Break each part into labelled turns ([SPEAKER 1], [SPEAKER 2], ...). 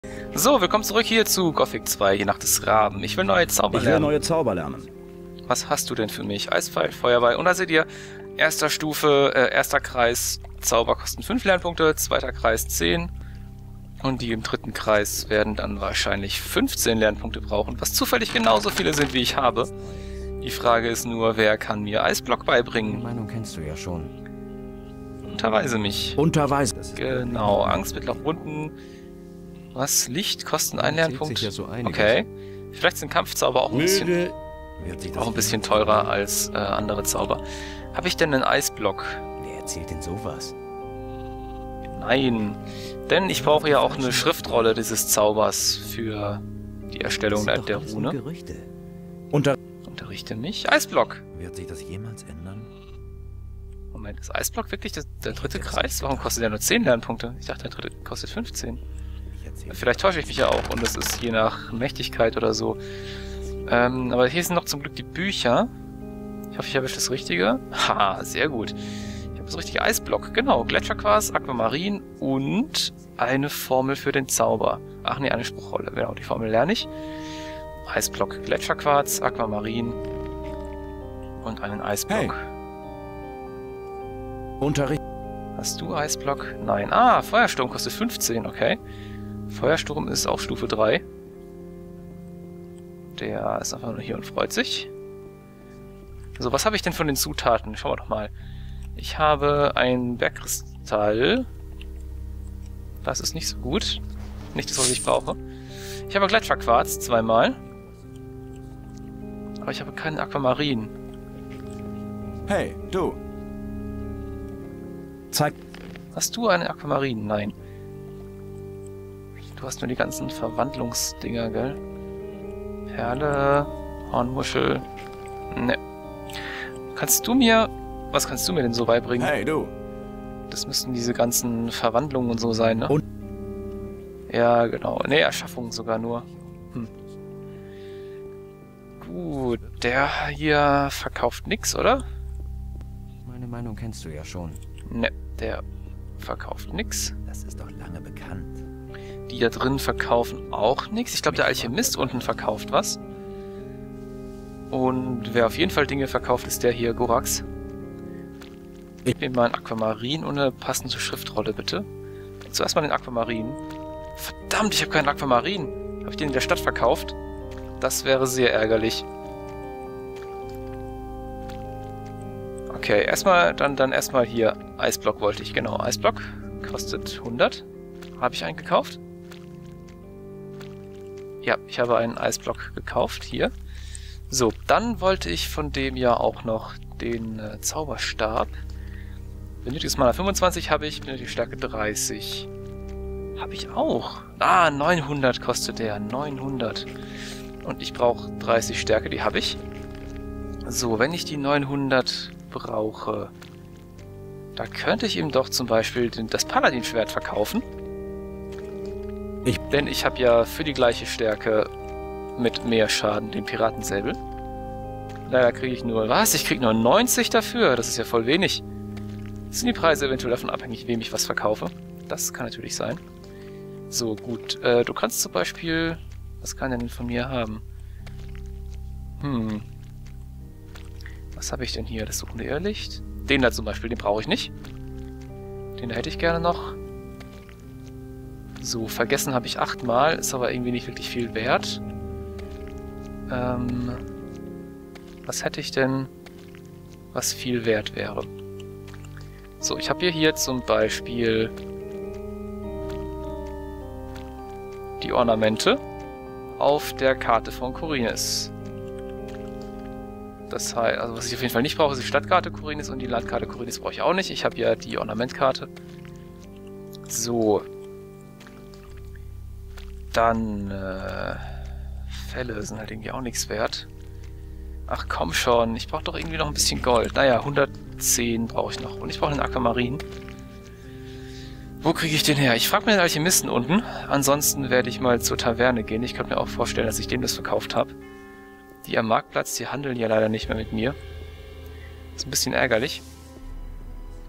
[SPEAKER 1] So, willkommen zurück hier zu Gothic 2, die Nacht des Raben. Ich will neue Zauber lernen.
[SPEAKER 2] Ich will neue Zauber lernen.
[SPEAKER 1] Was hast du denn für mich? Eispfeil, Feuerball. Und da seht ihr, erster Kreis, Zauber kosten 5 Lernpunkte, zweiter Kreis 10. Und die im dritten Kreis werden dann wahrscheinlich 15 Lernpunkte brauchen, was zufällig genauso viele sind, wie ich habe. Die Frage ist nur, wer kann mir Eisblock beibringen?
[SPEAKER 3] Die Meinung kennst du ja schon.
[SPEAKER 1] Unterweise mich.
[SPEAKER 2] Unterweise.
[SPEAKER 1] Genau, Angst mit Wunden. Was? Licht kosten einen Lernpunkt?
[SPEAKER 3] Ja so
[SPEAKER 1] okay. Vielleicht sind Kampfzauber auch ein bisschen teurer als andere Zauber. Habe ich denn einen Eisblock?
[SPEAKER 3] Wer erzählt denn sowas?
[SPEAKER 1] Nein. Denn ich brauche ja auch eine Schriftrolle dieses Zaubers für die Erstellung der Rune.
[SPEAKER 3] Gerüchte.
[SPEAKER 1] Unterrichte mich. Eisblock.
[SPEAKER 3] Wird sich das jemals ändern?
[SPEAKER 1] Moment, ist Eisblock wirklich der dritte Kreis? Warum kostet der nur 10 Lernpunkte? Ich dachte, der dritte kostet 15. Vielleicht täusche ich mich ja auch und es ist je nach Mächtigkeit oder so. Aber hier sind noch zum Glück die Bücher. Ich hoffe, ich habe das Richtige. Ha, sehr gut. Ich habe das richtige Eisblock. Genau, Gletscherquarz, Aquamarin und eine Formel für den Zauber. Ach nee, eine Spruchrolle. Genau, die Formel lerne ich. Eisblock, Gletscherquarz, Aquamarin und einen Eisblock.
[SPEAKER 2] Hey. Unterricht.
[SPEAKER 1] Hast du Eisblock? Nein. Ah, Feuersturm kostet 15, okay. Feuersturm ist auch Stufe 3. Der ist einfach nur hier und freut sich. So, was habe ich denn von den Zutaten? Schauen wir doch mal. Ich habe ein Bergkristall. Das ist nicht so gut. Nicht das, was ich brauche. Ich habe Gletscherquarz zweimal. Aber ich habe keinen Aquamarin.
[SPEAKER 2] Hey, du. Zeig.
[SPEAKER 1] Hast du einen Aquamarin? Nein. Du hast nur die ganzen Verwandlungsdinger, gell? Perle, Hornmuschel. Ne. Was kannst du mir denn so beibringen?
[SPEAKER 2] Hey, du.
[SPEAKER 1] Das müssten diese ganzen Verwandlungen und so sein, ne?
[SPEAKER 2] Und?
[SPEAKER 1] Ja, genau. Ne, Erschaffung sogar nur. Gut, der hier verkauft nix, oder?
[SPEAKER 3] Meine Meinung kennst du ja schon.
[SPEAKER 1] Ne, der verkauft nix.
[SPEAKER 3] Das ist doch lange bekannt.
[SPEAKER 1] Die da drin verkaufen auch nichts. Ich glaube, der Alchemist unten verkauft was. Und wer auf jeden Fall Dinge verkauft, ist der hier, Gorax. Ich nehme mal einen Aquamarin und eine passende Schriftrolle, bitte. Zuerst mal den Aquamarin. Verdammt, ich habe keinen Aquamarin. Habe ich den in der Stadt verkauft? Das wäre sehr ärgerlich. Okay, dann erstmal hier. Eisblock wollte ich, genau. Eisblock kostet 100. Habe ich einen gekauft? Ja, ich habe einen Eisblock gekauft, hier. So, dann wollte ich von dem ja auch noch den Zauberstab. Benötigtes Mana 25 habe ich, benötigte Stärke 30. Habe ich auch. Ah, 900 kostet der, 900. Und ich brauche 30 Stärke, die habe ich. So, wenn ich die 900 brauche, da könnte ich ihm doch zum Beispiel das Paladin-Schwert verkaufen. Denn ich habe ja für die gleiche Stärke mit mehr Schaden den Piratensäbel. Leider kriege ich nur... Was? Ich kriege nur 90 dafür? Das ist ja voll wenig. Sind die Preise eventuell davon abhängig, wem ich was verkaufe? Das kann natürlich sein. So, gut. Du kannst zum Beispiel... Was kann er denn von mir haben? Was habe ich denn hier? Das suchende Irrlicht? Den da zum Beispiel, den brauche ich nicht. Den da hätte ich gerne noch. So, vergessen habe ich 8-mal, ist aber irgendwie nicht wirklich viel wert. Was hätte ich denn, was viel wert wäre? So, ich habe hier zum Beispiel die Ornamente auf der Karte von Khorinis. Das heißt, also was ich auf jeden Fall nicht brauche, ist die Stadtkarte Khorinis und die Landkarte Khorinis brauche ich auch nicht. Ich habe ja die Ornamentkarte. So. Dann, Fälle sind halt irgendwie auch nichts wert. Ach komm schon, ich brauche doch irgendwie noch ein bisschen Gold. Naja, 110 brauche ich noch. Und ich brauche einen Aquamarin. Wo kriege ich den her? Ich frage mir den Alchemisten unten. Ansonsten werde ich mal zur Taverne gehen. Ich könnte mir auch vorstellen, dass ich dem das verkauft habe. Die am Marktplatz, die handeln ja leider nicht mehr mit mir. Ist ein bisschen ärgerlich.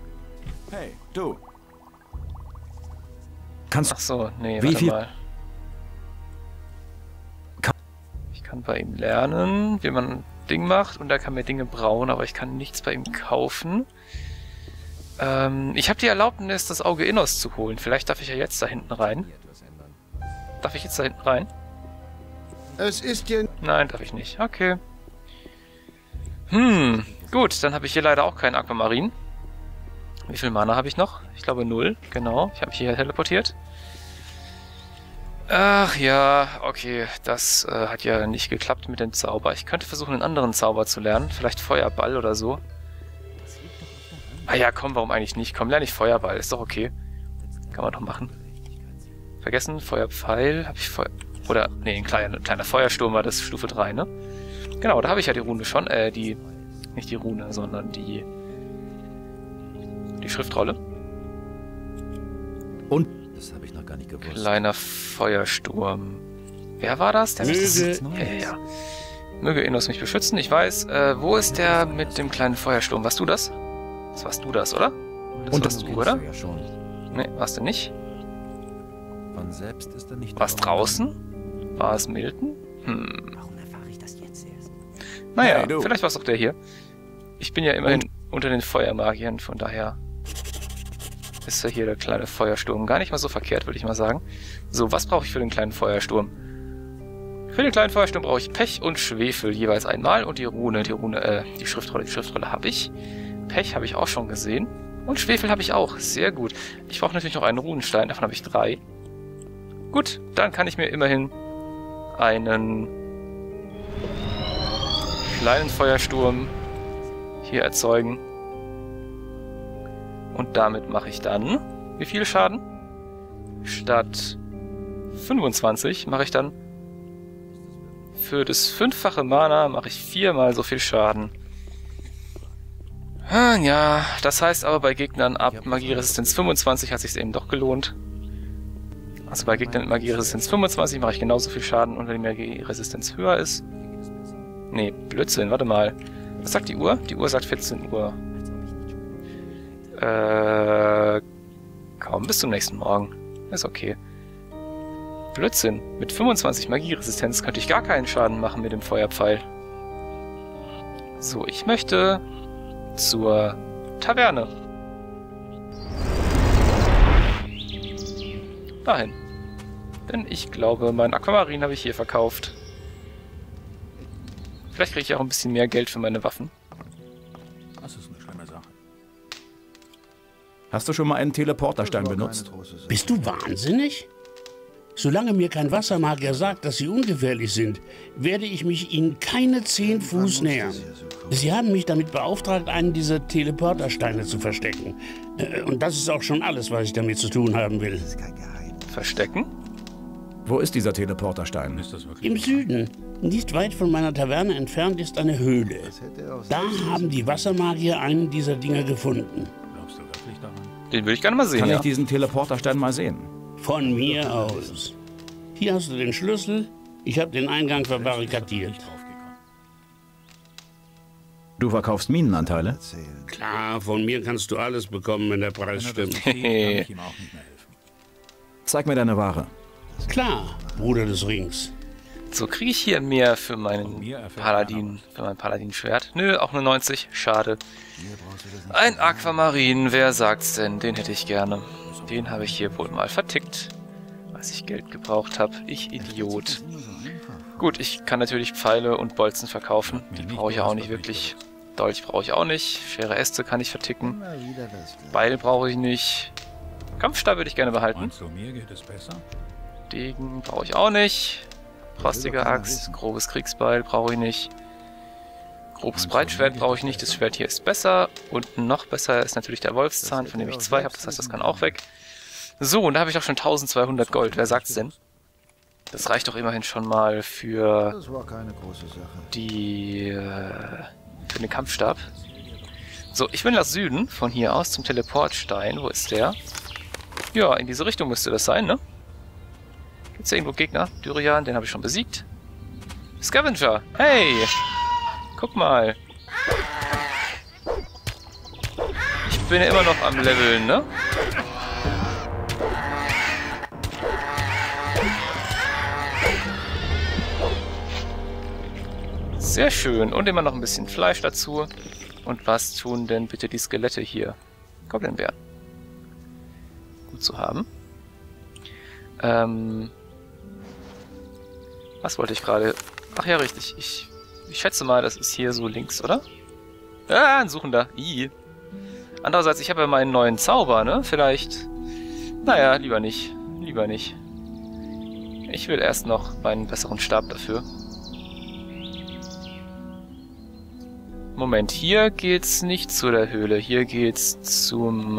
[SPEAKER 2] Hey, du.
[SPEAKER 1] Ach so, nee,
[SPEAKER 2] Wie
[SPEAKER 1] warte
[SPEAKER 2] viel?
[SPEAKER 1] mal. kann bei ihm lernen, wie man ein Ding macht. Und er kann mir Dinge brauen, aber ich kann nichts bei ihm kaufen. Ich habe die Erlaubnis, das Auge Innos zu holen. Vielleicht darf ich ja jetzt da hinten rein. Darf ich jetzt da hinten rein?
[SPEAKER 4] Es ist ja...
[SPEAKER 1] Nein, darf ich nicht. Okay. Gut, dann habe ich hier leider auch keinen Aquamarin. Wie viel Mana habe ich noch? Ich glaube 0, genau. Ich habe mich hier teleportiert. Ach ja, okay. Das hat ja nicht geklappt mit dem Zauber. Ich könnte versuchen, einen anderen Zauber zu lernen. Vielleicht Feuerball oder so. Ah ja, komm, warum eigentlich nicht? Komm, lerne ich Feuerball. Ist doch okay. Kann man doch machen. Vergessen, Feuerpfeil. Habe ich Feuer... Oder, nee, ein kleiner Feuersturm war das Stufe 3, ne? Genau, da habe ich ja die Rune schon. Nicht die Rune, sondern die Schriftrolle.
[SPEAKER 3] Und? Das habe ich noch gar nicht gewusst.
[SPEAKER 1] Kleiner Feuersturm. Wer war das? Der ja. Möge Innos mich beschützen. Ich weiß. Wo ist der mit dem kleinen Feuersturm? Warst du das? Das warst du das, oder? Das
[SPEAKER 3] und
[SPEAKER 1] warst du, oder?
[SPEAKER 3] Ja schon.
[SPEAKER 1] Nee, warst du nicht?
[SPEAKER 3] Von selbst ist er nicht.
[SPEAKER 1] War es draußen? War es Milton?
[SPEAKER 3] Warum erfahre ich das jetzt erst?
[SPEAKER 1] Naja,
[SPEAKER 2] Hey, du.
[SPEAKER 1] vielleicht war es auch der hier. Ich bin ja immerhin unter den Feuermagiern, von daher ist ja hier der kleine Feuersturm. Gar nicht mal so verkehrt, würde ich mal sagen. So, was brauche ich für den kleinen Feuersturm? Für den kleinen Feuersturm brauche ich Pech und Schwefel jeweils einmal und die Schriftrolle. Die Schriftrolle habe ich. Pech habe ich auch schon gesehen. Und Schwefel habe ich auch. Sehr gut. Ich brauche natürlich noch einen Runenstein, davon habe ich 3. Gut, dann kann ich mir immerhin einen kleinen Feuersturm hier erzeugen. Und damit mache ich dann wie viel Schaden? Statt 25 mache ich dann für das 5-fache Mana mache ich 4-mal so viel Schaden. Ja, das heißt aber bei Gegnern ab Magieresistenz 25 hat sich eben doch gelohnt. Also bei Gegnern mit Magieresistenz 25 mache ich genauso viel Schaden und wenn die Magieresistenz höher ist... Nee, Blödsinn, warte mal. Was sagt die Uhr? Die Uhr sagt 14 Uhr. Kaum bis zum nächsten Morgen. Ist okay. Blödsinn. Mit 25 Magieresistenz könnte ich gar keinen Schaden machen mit dem Feuerpfeil. So, ich möchte zur Taverne. Dahin. Denn ich glaube, mein Aquamarin habe ich hier verkauft. Vielleicht kriege ich auch ein bisschen mehr Geld für meine Waffen.
[SPEAKER 2] Das ist eine schlimme Sache. Hast du schon mal einen Teleporterstein benutzt?
[SPEAKER 5] Bist du wahnsinnig? Solange mir kein Wassermagier sagt, dass sie ungefährlich sind, werde ich mich ihnen keine 10 Fuß nähern. Sie haben mich damit beauftragt, einen dieser Teleportersteine zu verstecken. Und das ist auch schon alles, was ich damit zu tun haben will.
[SPEAKER 1] Verstecken?
[SPEAKER 2] Wo ist dieser Teleporterstein?
[SPEAKER 5] Im Süden, nicht weit von meiner Taverne entfernt, ist eine Höhle. Da haben die Wassermagier einen dieser Dinger gefunden.
[SPEAKER 1] Den würde ich gerne mal sehen,
[SPEAKER 2] Kann
[SPEAKER 1] ja.
[SPEAKER 2] ich diesen Teleporterstein mal sehen?
[SPEAKER 5] Von mir aus. Hier hast du den Schlüssel. Ich habe den Eingang verbarrikadiert.
[SPEAKER 2] Du verkaufst Minenanteile?
[SPEAKER 5] Klar, von mir kannst du alles bekommen, wenn der Preis stimmt.
[SPEAKER 2] Zeig mir deine Ware.
[SPEAKER 5] Klar, Bruder des Rings.
[SPEAKER 1] So, kriege ich hier mehr für meinen Paladin, für mein Paladin-Schwert? Nö, auch nur 90. Schade. Ein Aquamarin, wer sagt's denn? Den hätte ich gerne. Den habe ich hier wohl mal vertickt, als ich Geld gebraucht habe. Ich Idiot. Gut, ich kann natürlich Pfeile und Bolzen verkaufen. Die brauche ich ja auch nicht wirklich. Dolch brauche ich auch nicht. Schwere Äste kann ich verticken. Beil brauche ich nicht. Kampfstab würde ich gerne behalten. Degen brauche ich auch nicht. Rostige Axt, grobes Kriegsbeil brauche ich nicht. Grobes Breitschwert brauche ich nicht. Das Schwert hier ist besser. Und noch besser ist natürlich der Wolfszahn, von dem ich 2 habe. Das heißt, das kann auch weg. So, und da habe ich auch schon 1200 Gold. Wer sagt's denn? Das reicht doch immerhin schon mal für die für den Kampfstab. So, ich will nach Süden, von hier aus zum Teleportstein. Wo ist der? Ja, in diese Richtung müsste das sein, ne? Gibt's da irgendwo Gegner? Durian, den habe ich schon besiegt. Scavenger, hey! Guck mal. Ich bin ja immer noch am Leveln, ne? Sehr schön. Und immer noch ein bisschen Fleisch dazu. Und was tun denn bitte die Skelette hier? Goblinbär. Gut zu haben. Was wollte ich gerade? Ach ja, richtig. Ich schätze mal, das ist hier so links, oder? Ah, ein Suchender. Ih. Andererseits, ich habe ja meinen neuen Zauber, ne? Vielleicht... Naja, lieber nicht. Lieber nicht. Ich will erst noch meinen besseren Stab dafür. Moment, hier geht's nicht zu der Höhle. Hier geht's zum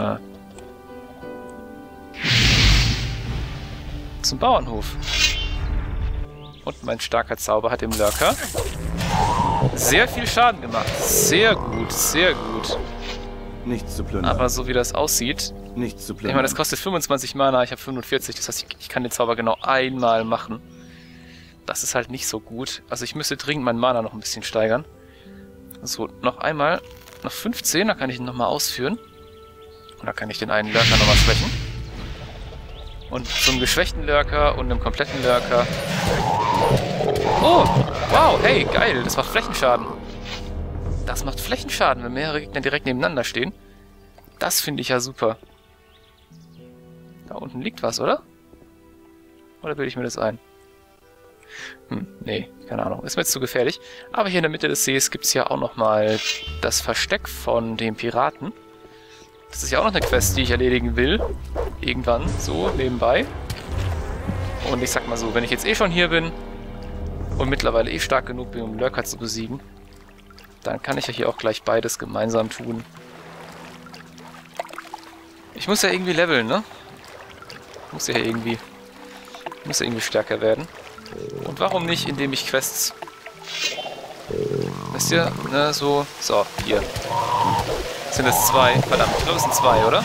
[SPEAKER 1] Bauernhof. Und mein starker Zauber hat dem Lurker sehr viel Schaden gemacht. Sehr gut, sehr gut.
[SPEAKER 3] Nichts zu plündern.
[SPEAKER 1] Aber so wie das aussieht...
[SPEAKER 3] Nichts zu
[SPEAKER 1] Ich
[SPEAKER 3] plündern.
[SPEAKER 1] meine, das kostet 25 Mana, ich habe 45. Das heißt, ich kann den Zauber genau einmal machen. Das ist halt nicht so gut. Also ich müsste dringend meinen Mana noch ein bisschen steigern. So, noch einmal. Noch 15, da kann ich ihn nochmal ausführen. Und da kann ich den einen Lurker nochmal schwächen. Und zum geschwächten Lurker und einem kompletten Lurker. Oh, wow, hey, geil, das macht Flächenschaden. Das macht Flächenschaden, wenn mehrere Gegner direkt nebeneinander stehen. Das finde ich ja super. Da unten liegt was, oder? Oder bilde ich mir das ein? Nee, keine Ahnung. Ist mir jetzt zu gefährlich. Aber hier in der Mitte des Sees gibt es ja auch nochmal das Versteck von dem Piraten. Das ist ja auch noch eine Quest, die ich erledigen will. Irgendwann, so, nebenbei. Und ich sag mal so, wenn ich jetzt eh schon hier bin und mittlerweile eh stark genug bin, um Lurker zu besiegen, dann kann ich ja hier auch gleich beides gemeinsam tun. Ich muss ja irgendwie leveln, ne? Muss ja irgendwie stärker werden. Und warum nicht, indem ich Quests... Wisst ihr, ne, so... So, hier. Sind es 2? Verdammt, ich glaube, es sind 2, oder?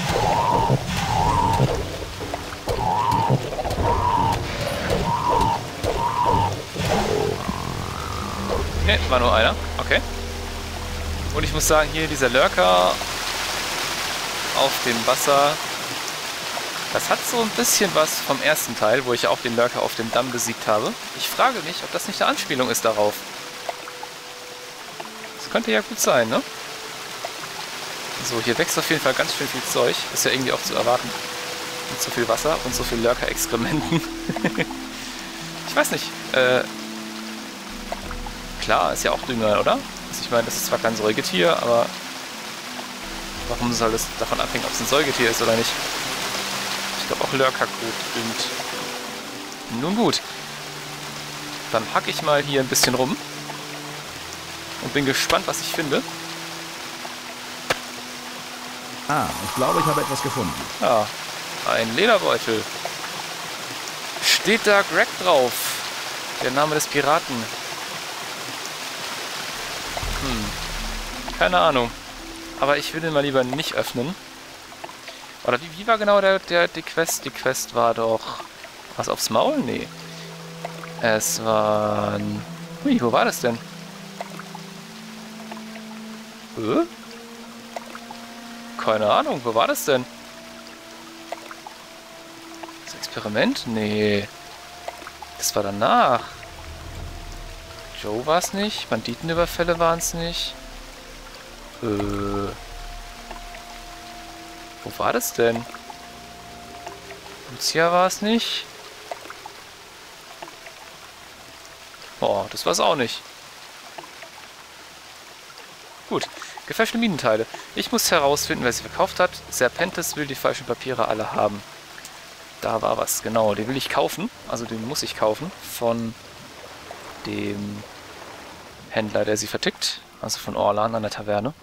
[SPEAKER 1] Ne, war nur einer. Okay. Und ich muss sagen, hier dieser Lurker auf dem Wasser... Das hat so ein bisschen was vom ersten Teil, wo ich ja auch den Lurker auf dem Damm besiegt habe. Ich frage mich, ob das nicht eine Anspielung ist darauf. Das könnte ja gut sein, ne? So, hier wächst auf jeden Fall ganz schön viel Zeug. Ist ja irgendwie auch zu erwarten. Mit so viel Wasser und so viel Lurker-Exkrementen. Ich weiß nicht. Klar, ist ja auch Dünger, oder? Also ich meine, das ist zwar kein Säugetier, aber... Warum soll es davon abhängen, ob es ein Säugetier ist oder nicht? Ich glaube auch Lurker-Kot düngt. Nun gut. Dann hacke ich mal hier ein bisschen rum. Und bin gespannt, was ich finde.
[SPEAKER 2] Ah, ich glaube, ich habe etwas gefunden.
[SPEAKER 1] Ja, ein Lederbeutel. Steht da Greg drauf? Der Name des Piraten. Keine Ahnung. Aber ich will den mal lieber nicht öffnen. Oder wie war genau die Quest? Die Quest war doch... Was, aufs Maul? Nee. Es war... Hui, wo war das denn? Keine Ahnung, wo war das denn? Das Experiment? Nee. Das war danach. Joe war es nicht. Banditenüberfälle waren es nicht. Wo war das denn? Lucia war es nicht. Oh, das war es auch nicht. Gut, gefälschte Minenteile. Ich muss herausfinden, wer sie verkauft hat. Serpentes will die falschen Papiere alle haben. Da war was, genau. Den will ich kaufen. Also den muss ich kaufen. Von dem Händler, der sie vertickt. Also von Orlan an der Taverne.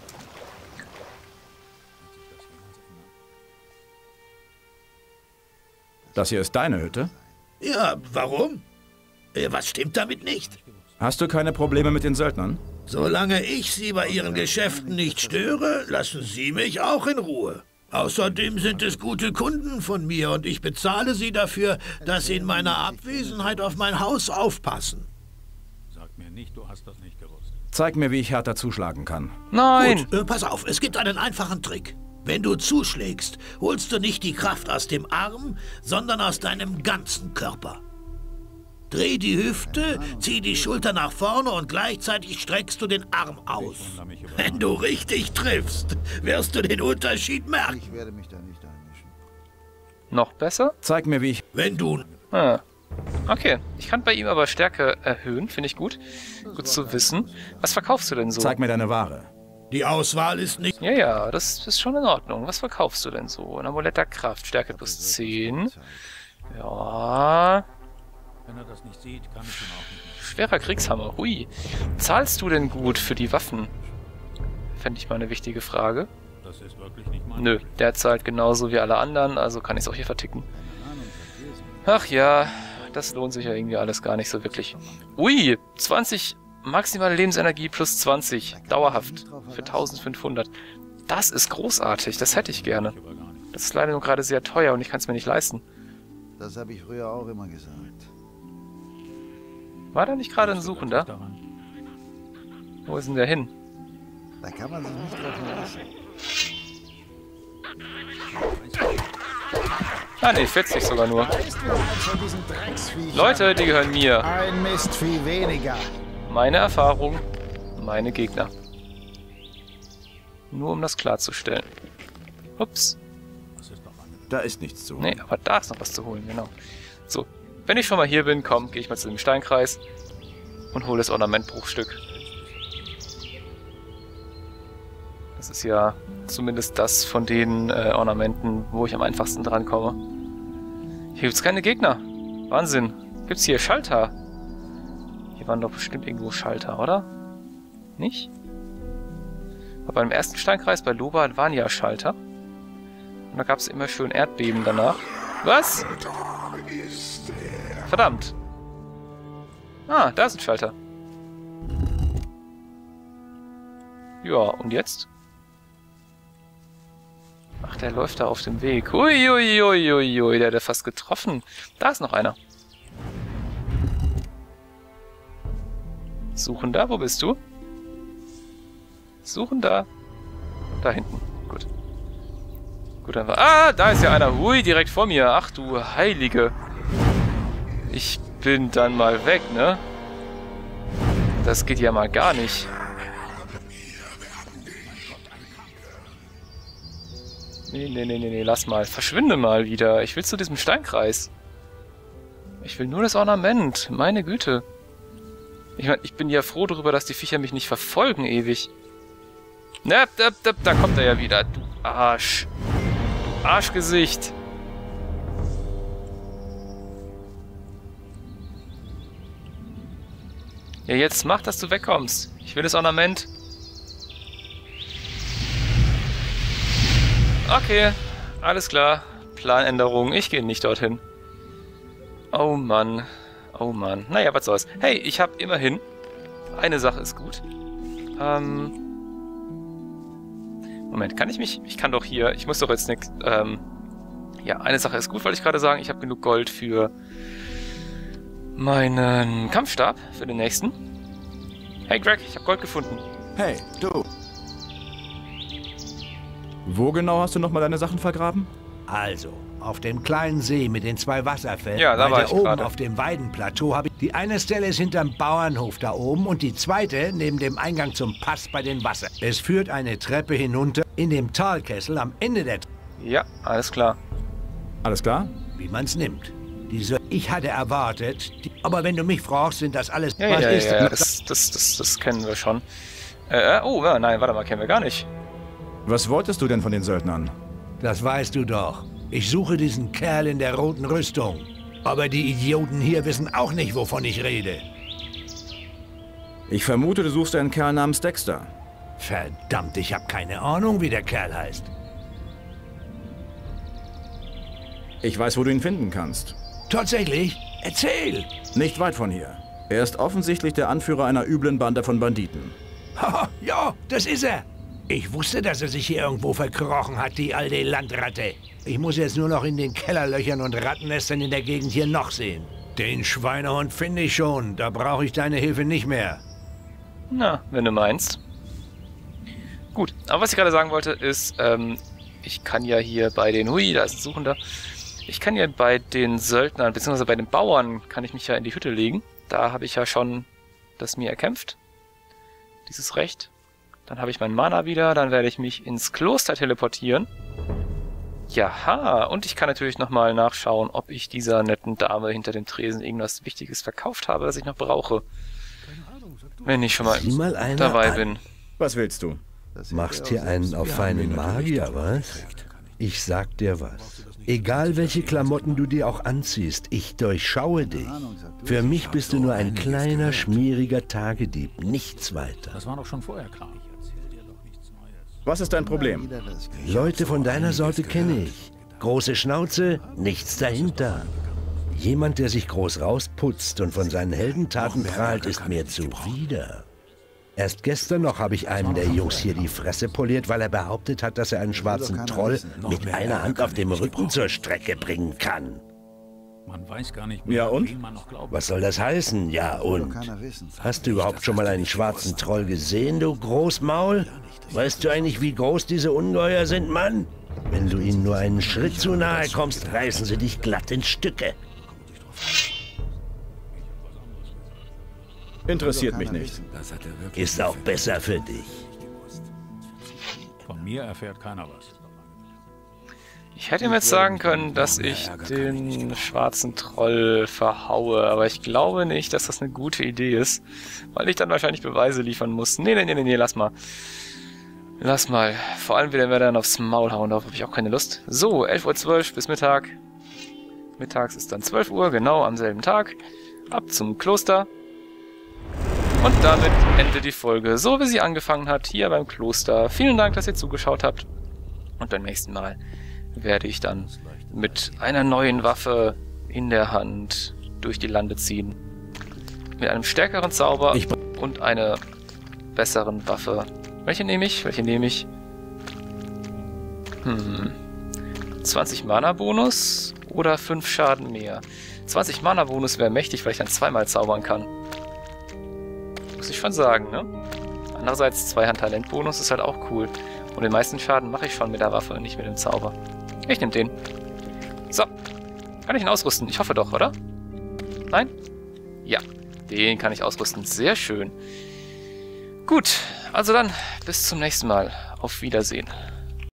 [SPEAKER 2] Das hier ist deine Hütte?
[SPEAKER 6] Ja, warum? Was stimmt damit nicht?
[SPEAKER 2] Hast du keine Probleme mit den Söldnern?
[SPEAKER 6] Solange ich Sie bei Ihren Geschäften nicht störe, lassen Sie mich auch in Ruhe. Außerdem sind es gute Kunden von mir und ich bezahle sie dafür, dass sie in meiner Abwesenheit auf mein Haus aufpassen.
[SPEAKER 7] Sag mir nicht, du hast das nicht gewusst.
[SPEAKER 2] Zeig mir, wie ich härter zuschlagen kann.
[SPEAKER 1] Nein!
[SPEAKER 6] Gut, pass auf, es gibt einen einfachen Trick. Wenn du zuschlägst, holst du nicht die Kraft aus dem Arm, sondern aus deinem ganzen Körper. Dreh die Hüfte, zieh die Schulter nach vorne und gleichzeitig streckst du den Arm aus. Wenn du richtig triffst, wirst du den Unterschied merken.
[SPEAKER 4] Ich werde mich da nicht einmischen.
[SPEAKER 1] Noch besser?
[SPEAKER 2] Zeig mir, wie ich...
[SPEAKER 6] Wenn du...
[SPEAKER 1] Ah. Okay, ich kann bei ihm aber Stärke erhöhen, finde ich gut. Gut zu wissen. Was verkaufst du denn so?
[SPEAKER 2] Zeig mir deine Ware.
[SPEAKER 6] Die Auswahl ist nicht...
[SPEAKER 1] Ja, ja, das ist schon in Ordnung. Was verkaufst du denn so? Ein Amulett der Kraft, Stärke plus 10. Ja...
[SPEAKER 7] Wenn er das nicht sieht, kann ich ihn auch nicht mehr.
[SPEAKER 1] Schwerer Kriegshammer, hui. Zahlst du denn gut für die Waffen? Fände ich mal eine wichtige Frage.
[SPEAKER 7] Das ist wirklich nicht mein...
[SPEAKER 1] Nö, der zahlt genauso wie alle anderen, also kann ich es auch hier verticken. Ach ja, das lohnt sich ja irgendwie alles gar nicht so wirklich. Ui, 20 maximale Lebensenergie plus 20, dauerhaft, für 1500. Das ist großartig, das hätte ich gerne. Das ist leider nur gerade sehr teuer und ich kann es mir nicht leisten.
[SPEAKER 4] Das habe ich früher auch immer gesagt.
[SPEAKER 1] War da nicht gerade ein Suchender? Wo ist denn der hin?
[SPEAKER 4] Da kann man sich nicht drauf verlassen.
[SPEAKER 1] Ah ne, 40 sogar nur. Leute, die gehören mir.
[SPEAKER 4] Ein Mistvieh weniger.
[SPEAKER 1] Meine Erfahrung, meine Gegner. Nur um das klarzustellen. Ups.
[SPEAKER 2] Da ist nichts zu holen.
[SPEAKER 1] Nee, aber da ist noch was zu holen, genau. So, wenn ich schon mal hier bin, komm, gehe ich mal zu dem Steinkreis und hole das Ornamentbruchstück. Das ist ja zumindest das von den Ornamenten, wo ich am einfachsten drankomme. Hier gibt's keine Gegner. Wahnsinn. Gibt's hier Schalter? Hier waren doch bestimmt irgendwo Schalter, oder? Nicht? Aber beim ersten Steinkreis bei Loba waren ja Schalter. Und da gab's immer schön Erdbeben danach. Was? Verdammt. Ah, da ist ein Schalter. Ja, und jetzt? Ach, der läuft da auf dem Weg. Uiuiuiui, der hat fast getroffen. Da ist noch einer. Suchender, wo bist du? Suchender. Da hinten. Gut. Gut, dann war... Ah, da ist ja einer. Hui, direkt vor mir. Ach du Heilige. Ich bin dann mal weg, ne? Das geht ja mal gar nicht. Nee, lass mal. Verschwinde mal wieder. Ich will zu diesem Steinkreis. Ich will nur das Ornament. Meine Güte. Ich meine, ich bin ja froh darüber, dass die Viecher mich nicht verfolgen ewig. Da kommt er ja wieder. Du Arsch. Du Arschgesicht. Ja, jetzt mach, dass du wegkommst. Ich will das Ornament. Okay, alles klar. Planänderung. Ich gehe nicht dorthin. Oh Mann. Oh Mann. Naja, was soll's. Hey, ich habe immerhin... Eine Sache ist gut. Moment, kann ich mich... Ich kann doch hier... Ich muss doch jetzt nichts... Ja, eine Sache ist gut, wollte ich gerade sagen. Ich habe genug Gold für meinen Kampfstab, für den nächsten. Hey Greg, ich habe Gold gefunden.
[SPEAKER 2] Hey, du. Wo genau hast du nochmal deine Sachen vergraben?
[SPEAKER 8] Also, auf dem kleinen See mit den 2 Wasserfällen,
[SPEAKER 1] ja, da war ich
[SPEAKER 8] oben
[SPEAKER 1] gerade.
[SPEAKER 8] auf dem Weidenplateau habe ich... Die eine Stelle ist hinterm Bauernhof da oben und die zweite neben dem Eingang zum Pass bei den Wassern. Es führt eine Treppe hinunter in dem Talkessel am Ende der...
[SPEAKER 1] Ja, alles klar.
[SPEAKER 2] Alles klar?
[SPEAKER 8] Wie man's nimmt. Ich hatte erwartet, aber wenn du mich fragst, sind das alles...
[SPEAKER 1] Ja, das kennen wir schon. Oh, nein, warte mal, kennen wir gar nicht.
[SPEAKER 2] Was wolltest du denn von den Söldnern?
[SPEAKER 8] Das weißt du doch. Ich suche diesen Kerl in der roten Rüstung. Aber die Idioten hier wissen auch nicht, wovon ich rede.
[SPEAKER 2] Ich vermute, du suchst einen Kerl namens Dexter.
[SPEAKER 8] Verdammt, ich habe keine Ahnung, wie der Kerl heißt.
[SPEAKER 2] Ich weiß, wo du ihn finden kannst.
[SPEAKER 8] Tatsächlich? Erzähl!
[SPEAKER 2] Nicht weit von hier. Er ist offensichtlich der Anführer einer üblen Bande von Banditen.
[SPEAKER 8] Haha, ja, das ist er. Ich wusste, dass er sich hier irgendwo verkrochen hat, die alte Landratte. Ich muss jetzt nur noch in den Kellerlöchern und Rattennestern in der Gegend hier noch sehen. Den Schweinehund finde ich schon. Da brauche ich deine Hilfe nicht mehr.
[SPEAKER 1] Na, wenn du meinst. Gut, aber was ich gerade sagen wollte ist, ich kann ja hier bei den... Hui, da ist ein Suchender. Ich kann ja bei den Söldnern, beziehungsweise bei den Bauern, kann ich mich ja in die Hütte legen. Da habe ich ja schon das mir erkämpft. Dieses Recht. Dann habe ich meinen Mana wieder, dann werde ich mich ins Kloster teleportieren. Jaha, und ich kann natürlich nochmal nachschauen, ob ich dieser netten Dame hinter dem Tresen irgendwas Wichtiges verkauft habe, das ich noch brauche. Wenn ich schon mal dabei bin.
[SPEAKER 2] Was willst du?
[SPEAKER 9] Machst hier einen auf feinen Magier, was? Ich sag dir was. Egal welche Klamotten du dir auch anziehst, ich durchschaue dich. Für mich bist du nur ein kleiner, schmieriger Tagedieb, nichts weiter.
[SPEAKER 7] Das war doch schon vorher klar.
[SPEAKER 2] Was ist dein Problem?
[SPEAKER 9] Leute von deiner Sorte kenne ich. Große Schnauze, nichts dahinter. Jemand, der sich groß rausputzt und von seinen Heldentaten prahlt, ist mir zuwider. Erst gestern noch habe ich einem der Jungs hier die Fresse poliert, weil er behauptet hat, dass er einen schwarzen Troll mit einer Hand auf dem Rücken zur Strecke bringen kann.
[SPEAKER 7] Man weiß gar nicht mehr,
[SPEAKER 2] ja und?
[SPEAKER 7] wen man noch glaubt.
[SPEAKER 9] Was soll das heißen? Ja und? Hast du überhaupt schon mal einen schwarzen Troll gesehen, du Großmaul? Weißt du eigentlich, wie groß diese Ungeheuer sind, Mann? Wenn du ihnen nur einen Schritt zu nahe kommst, reißen sie dich glatt in Stücke.
[SPEAKER 2] Interessiert mich nicht.
[SPEAKER 9] Ist auch besser für dich.
[SPEAKER 7] Von mir erfährt keiner was.
[SPEAKER 1] Ich hätte ihm jetzt sagen können, dass ich den schwarzen Troll verhaue, aber ich glaube nicht, dass das eine gute Idee ist, weil ich dann wahrscheinlich Beweise liefern muss. Nee, lass mal. Lass mal. Vor allem, wenn wir dann aufs Maul hauen, darauf habe ich auch keine Lust. So, 11:12 Uhr bis Mittag. Mittags ist dann 12 Uhr, genau am selben Tag. Ab zum Kloster. Und damit endet die Folge, so wie sie angefangen hat, hier beim Kloster. Vielen Dank, dass ihr zugeschaut habt. Und beim nächsten Mal werde ich dann mit einer neuen Waffe in der Hand durch die Lande ziehen. Mit einem stärkeren Zauber und einer besseren Waffe. Welche nehme ich? 20 Mana-Bonus oder 5 Schaden mehr? 20 Mana-Bonus wäre mächtig, weil ich dann zweimal zaubern kann. Muss ich schon sagen, ne? Andererseits 2-Hand-Talent-Bonus ist halt auch cool. Und den meisten Schaden mache ich schon mit der Waffe, nicht mit dem Zauber. Ich nehme den. So. Kann ich ihn ausrüsten? Ich hoffe doch, oder? Nein? Ja. Den kann ich ausrüsten. Sehr schön. Gut. Also dann, bis zum nächsten Mal. Auf Wiedersehen.